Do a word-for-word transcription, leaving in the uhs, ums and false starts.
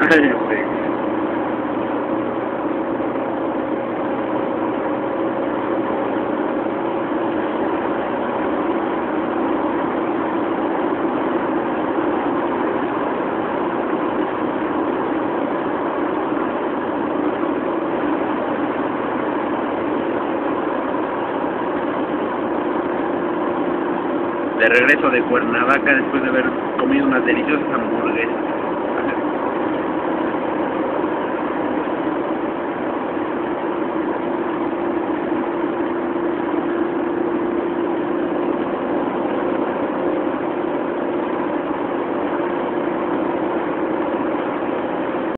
Ay, sí. De regreso de Cuernavaca después de haber comido unas deliciosas hamburguesas.